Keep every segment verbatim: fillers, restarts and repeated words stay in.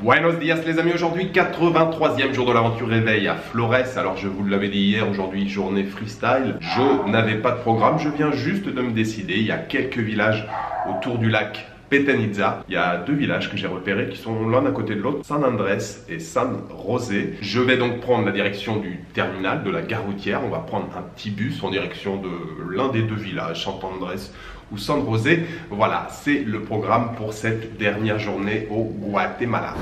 Buenos días les amis, aujourd'hui quatre-vingt-troisième jour de l'aventure réveil à Flores. Alors je vous l'avais dit hier, aujourd'hui journée freestyle. Je n'avais pas de programme, je viens juste de me décider. Il y a quelques villages autour du lac Petén Itzá. Il y a deux villages que j'ai repérés qui sont l'un à côté de l'autre, San Andrés et San José. Je vais donc prendre la direction du terminal, de la gare routière. On va prendre un petit bus en direction de l'un des deux villages, San Andrés ou San José. Voilà, c'est le programme pour cette dernière journée au Guatemala.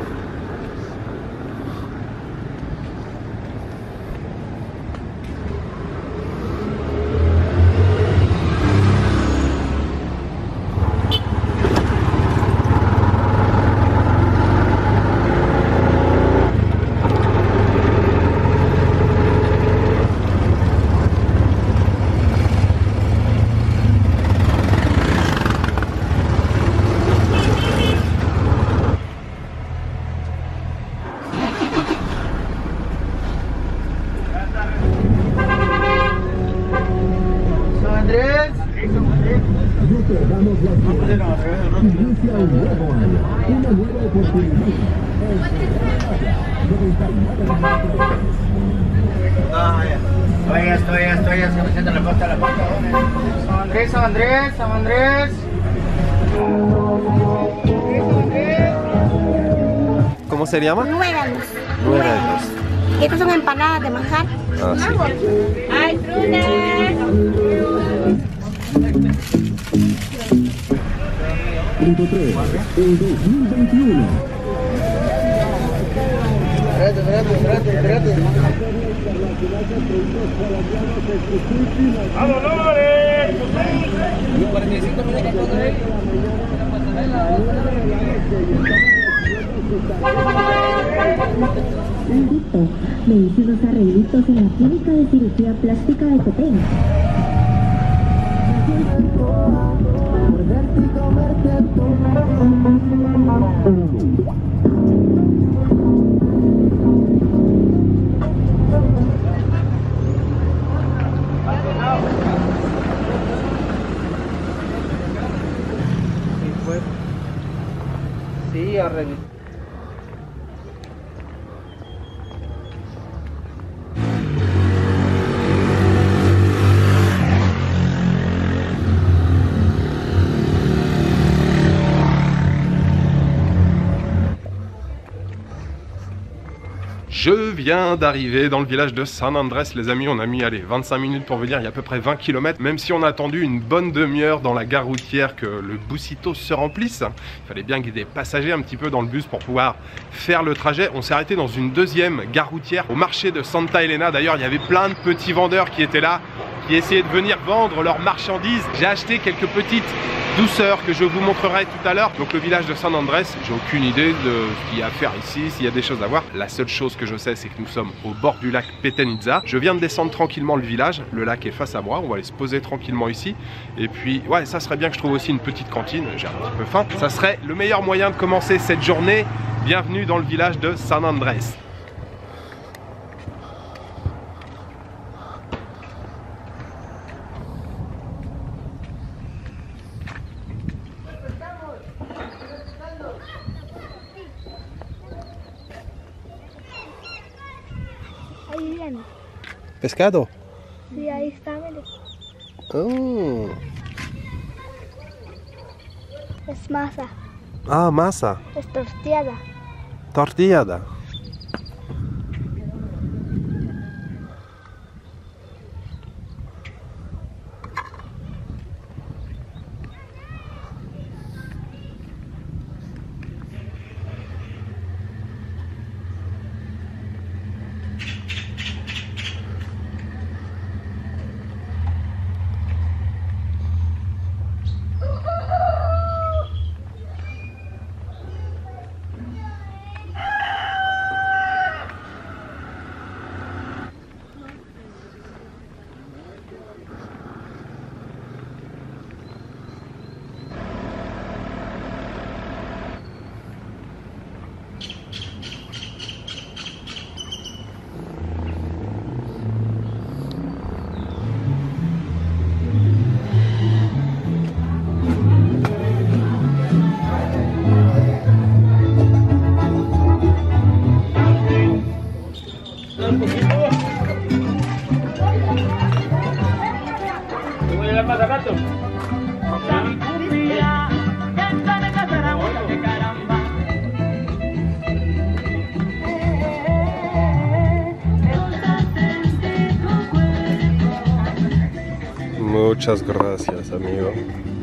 Inicia un nuevo año, una nueva oportunidad. Ah, ya. Estoy, estoy, estoy, es que me siento en la puerta, la puerta. San Andrés, San Andrés, San Andrés. ¿Cómo se llama? Nuéganos. Nuéganos. Estas son empanadas de manjar. Ah, sí. ¡Ay, trunes! Punto tres, el dos mil veintiuno. Espérate, espérate, espérate, espérate. ¡A Dolores! cuarenta y cinco minutos por ahí. Indicto, me hice unos arreglitos en la clínica de cirugía plástica de Petén. Sí, arreglé. Je viens d'arriver dans le village de San Andrés, les amis. On a mis allez, vingt-cinq minutes pour venir, il y a à peu près vingt kilomètres. Même si on a attendu une bonne demi-heure dans la gare routière que le busito se remplisse. Il fallait bien qu'il y ait des passagers un petit peu dans le bus pour pouvoir faire le trajet. On s'est arrêté dans une deuxième gare routière au marché de Santa Elena. D'ailleurs, il y avait plein de petits vendeurs qui étaient là, qui essayaient de venir vendre leurs marchandises. J'ai acheté quelques petites douceurs que je vous montrerai tout à l'heure. Donc le village de San Andrés, j'ai aucune idée de ce qu'il y a à faire ici, s'il y a des choses à voir. La seule chose que je sais, c'est que nous sommes au bord du lac Petén Itzá. Je viens de descendre tranquillement le village, le lac est face à moi, on va aller se poser tranquillement ici. Et puis, ouais, ça serait bien que je trouve aussi une petite cantine, j'ai un petit peu faim. Ça serait le meilleur moyen de commencer cette journée. Bienvenue dans le village de San Andrés. Ahí viene. ¿Pescado? Sí, ahí está, mire. Oh. Es masa, Ah, masa. es torteada. Tortillada. hablar más al rato. Muchas gracias, amigo.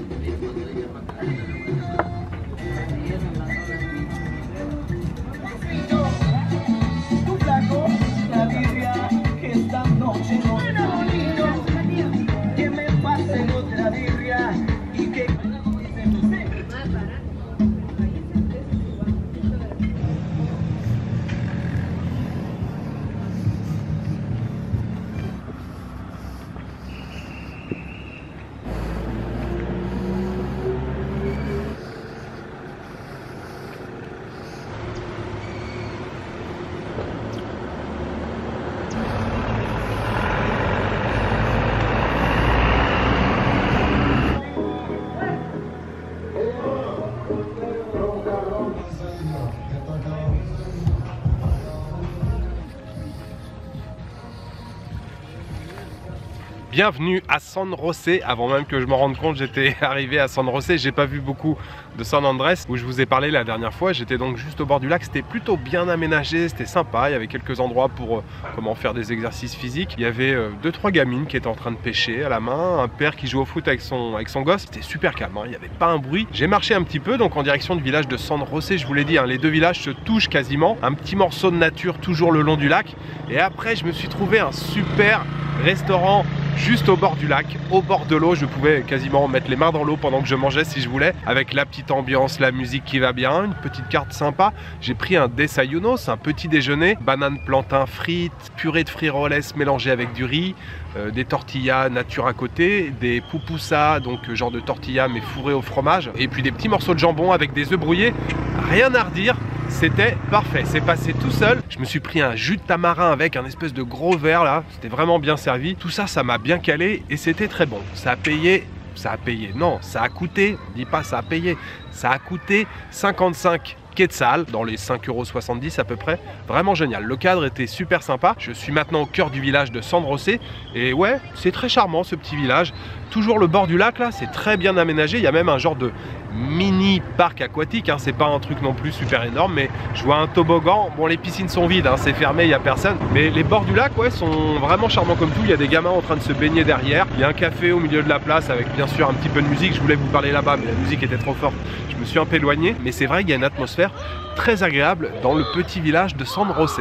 Bienvenue à San José. Avant même que je me rende compte, j'étais arrivé à San José. J'ai pas vu beaucoup de San Andrés où je vous ai parlé la dernière fois. J'étais donc juste au bord du lac. C'était plutôt bien aménagé, c'était sympa. Il y avait quelques endroits pour euh, comment faire des exercices physiques. Il y avait euh, deux trois gamines qui étaient en train de pêcher à la main, un père qui joue au foot avec son avec son gosse. C'était super calme, hein. Il n'y avait pas un bruit. J'ai marché un petit peu donc en direction du village de San José. Je vous l'ai dit, hein, les deux villages se touchent quasiment. Un petit morceau de nature toujours le long du lac. Et après, je me suis trouvé un super restaurant juste au bord du lac, au bord de l'eau. Je pouvais quasiment mettre les mains dans l'eau pendant que je mangeais si je voulais, avec la petite ambiance, la musique qui va bien, une petite carte sympa. J'ai pris un desayunos, un petit déjeuner, banane plantain frites, purée de frijoles mélangée avec du riz, euh, des tortillas nature à côté, des pupusas, donc euh, genre de tortilla mais fourré au fromage, et puis des petits morceaux de jambon avec des œufs brouillés. Rien à redire. C'était parfait, c'est passé tout seul. Je me suis pris un jus de tamarin avec un espèce de gros verre là, c'était vraiment bien servi. Tout ça, ça m'a bien calé et c'était très bon. Ça a payé, ça a payé, non, ça a coûté, dis pas ça a payé, ça a coûté cinquante-cinq quetzal, dans les cinq euros soixante-dix à peu près. Vraiment génial, le cadre était super sympa. Je suis maintenant au cœur du village de San José et ouais, c'est très charmant ce petit village. Toujours le bord du lac là, c'est très bien aménagé. Il y a même un genre de mini parc aquatique, hein. C'est pas un truc non plus super énorme, mais je vois un toboggan. Bon, les piscines sont vides, hein, c'est fermé, il n'y a personne, mais les bords du lac ouais, sont vraiment charmants comme tout. Il y a des gamins en train de se baigner derrière, il y a un café au milieu de la place avec bien sûr un petit peu de musique. Je voulais vous parler là-bas, mais la musique était trop forte, je me suis un peu éloigné, mais c'est vrai qu'il y a une atmosphère très agréable dans le petit village de San José.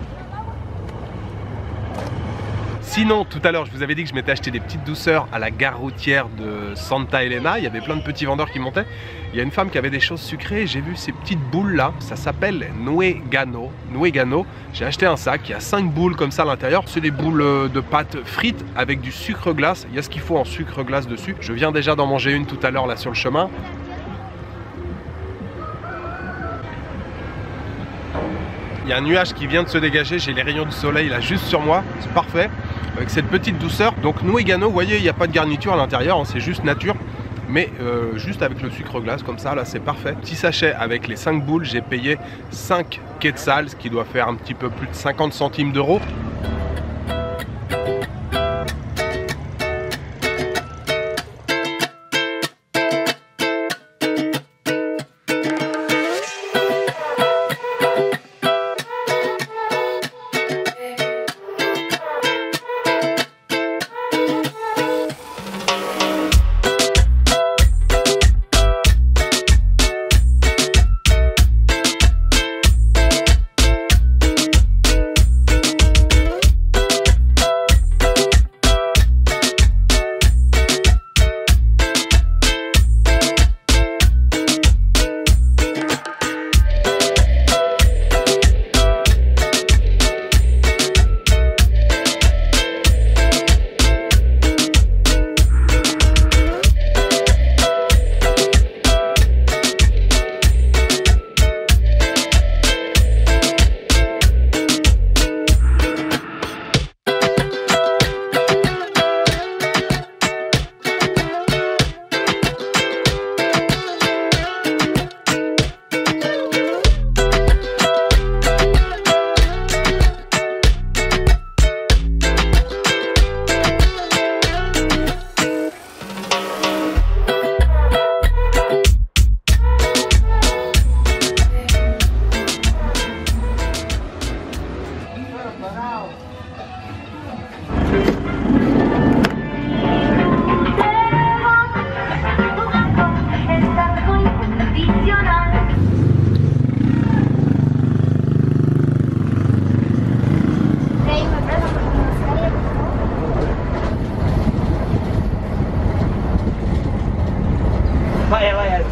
Sinon, tout à l'heure, je vous avais dit que je m'étais acheté des petites douceurs à la gare routière de Santa Elena. Il y avait plein de petits vendeurs qui montaient. Il y a une femme qui avait des choses sucrées. J'ai vu ces petites boules là. Ça s'appelle Nuegano. Nuegano. J'ai acheté un sac. Il y a cinq boules comme ça à l'intérieur. C'est des boules de pâte frites avec du sucre glace. Il y a ce qu'il faut en sucre glace dessus. Je viens déjà d'en manger une tout à l'heure là sur le chemin. Il y a un nuage qui vient de se dégager, j'ai les rayons du soleil là juste sur moi, c'est parfait, avec cette petite douceur. Donc Nuegano, vous voyez, il n'y a pas de garniture à l'intérieur, hein, c'est juste nature, mais euh, juste avec le sucre glace comme ça, là c'est parfait. Petit sachet avec les cinq boules, j'ai payé cinq quetzals, ce qui doit faire un petit peu plus de cinquante centimes d'euros.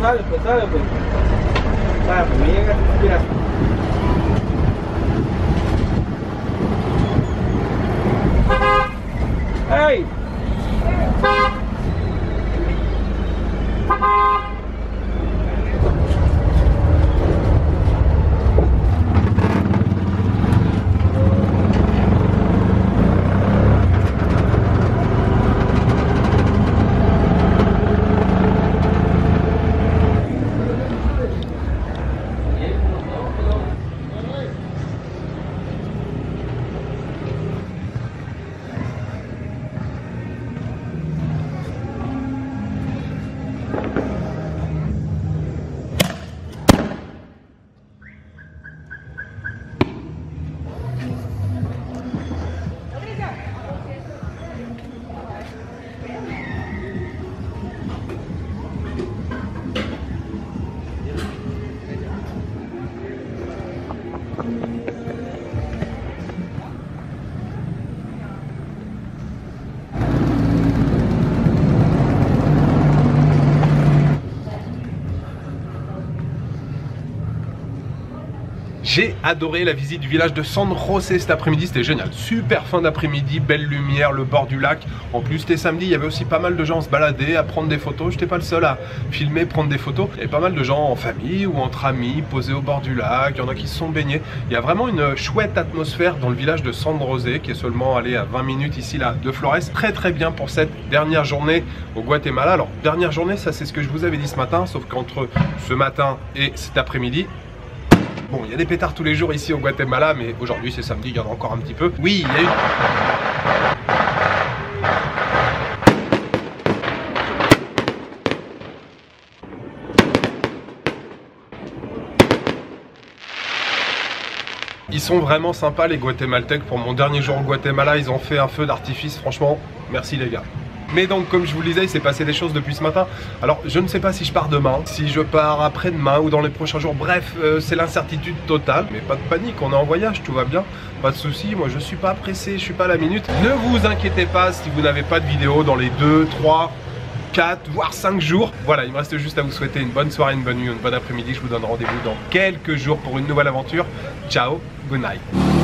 sale pues, sale pues. Sale pues, me llega, mira. ¡Hey! J'ai adoré la visite du village de San José cet après-midi, c'était génial. Super fin d'après-midi, belle lumière, le bord du lac. En plus, c'était samedi, il y avait aussi pas mal de gens à se balader, à prendre des photos. J'étais pas le seul à filmer, prendre des photos. Il y avait pas mal de gens en famille ou entre amis, posés au bord du lac. Il y en a qui se sont baignés. Il y a vraiment une chouette atmosphère dans le village de San José, qui est seulement allé à vingt minutes ici là de Flores. Très très bien pour cette dernière journée au Guatemala. Alors, dernière journée, ça c'est ce que je vous avais dit ce matin, sauf qu'entre ce matin et cet après-midi, bon, il y a des pétards tous les jours ici au Guatemala, mais aujourd'hui c'est samedi, il y en a encore un petit peu. Oui, il y a eu... Ils sont vraiment sympas les Guatémaltèques. Pour mon dernier jour au Guatemala, ils ont fait un feu d'artifice. Franchement, merci les gars. Mais donc, comme je vous le disais, il s'est passé des choses depuis ce matin. Alors, je ne sais pas si je pars demain, si je pars après-demain ou dans les prochains jours. Bref, euh, c'est l'incertitude totale. Mais pas de panique, on est en voyage, tout va bien. Pas de soucis, moi je suis pas pressé, je suis pas à la minute. Ne vous inquiétez pas si vous n'avez pas de vidéo dans les deux, trois, quatre, voire cinq jours. Voilà, il me reste juste à vous souhaiter une bonne soirée, une bonne nuit, une bonne après-midi. Je vous donne rendez-vous dans quelques jours pour une nouvelle aventure. Ciao, good night.